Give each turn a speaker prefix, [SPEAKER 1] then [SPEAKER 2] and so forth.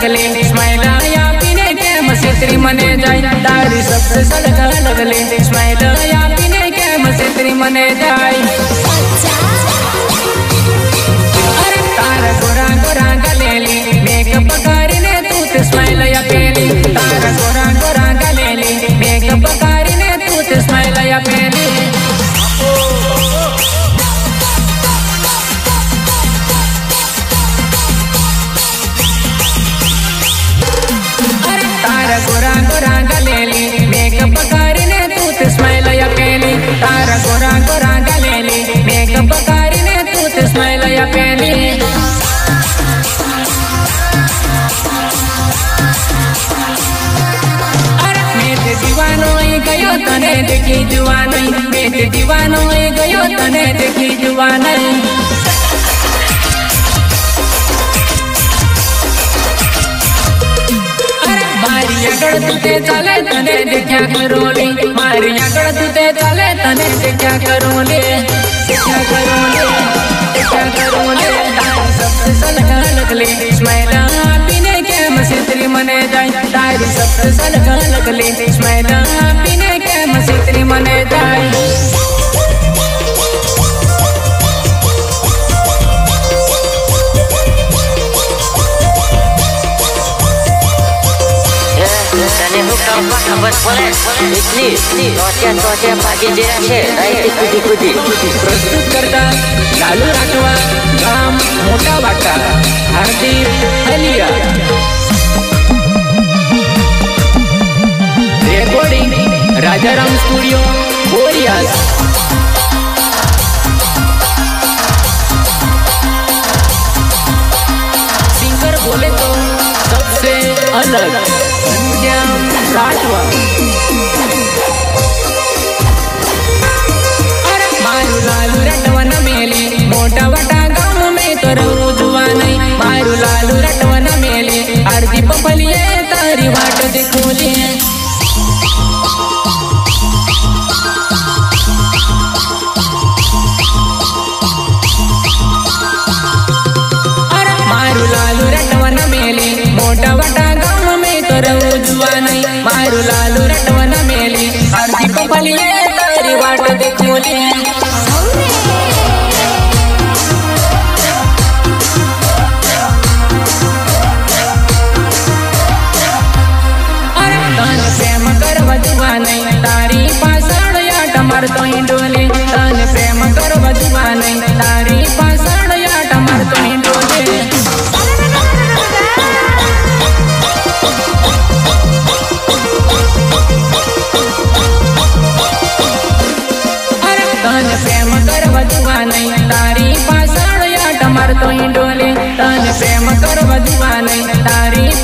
[SPEAKER 1] लगले स्माइल या पीने के मसेत्री मने जाए तारी सबसे सलग लगले स्माइल या पीने के मसेत्री मने जाए अरे तारा गोरा गोरा गलेली मेकअप करने तू ते स्माइल या पेली तारा गोरा गोरा गलेली मेकअप करने तू ते स्माइल या पेली गोरा गोरा गलेली मेकअप करने तू ते स्माइल या पेली तारा गोरा गोरा गलेली मेकअप करने तू ते स्माइल या पेली अरे मैं ते दीवानो ही गयो तने देखी जुवानी मैं ते दीवानो ही गयो तने देखी जुवानी आगड़ तुते चले तने देखा करोली मारी आगड़ तुते चले तने देखा करोली देखा करोली देखा करोली तारी सबसे सलग लगले स्माइल पीने के मसेत्री मने जाए तारी सबसे सलग लगले स्माइल पीने के मसेत्री मने जाए
[SPEAKER 2] खबर बोले इतनी तोच्या भाजी जे आहे राईट कुदी कुदी
[SPEAKER 1] प्रस्तुत करता लालू राठवा गाम मोठा वाटा हार्दिक हलिया रेकॉर्डिंग राजाराम स्टूडियो बोरियास सिंगर बोले तो सबसे अलग राठवा मारू लालू रटवन मेली मोटा वटा गाँव में तो रहू जुआ नहीं मारू लालू रटवन मेली आरती पपलिए तारी वाट देखोली मारू लालू रटवन मेली मोटा वटा गाँव में तो रहू जुआ नहीं मारू लालू रटवन मेली आरती पपलिए तारी वाट देखोली प्रेम करवा जुआ नहीं तारी पासण या टमर तो ही डोले तन प्रेम करवा जुआ नहीं तारी पासण या टमर तो ही डोले तन प्रेम करवा जुआ नहीं तारी पासण या टमर तो ही डोले तन प्रेम करवा जुआ नहीं तारी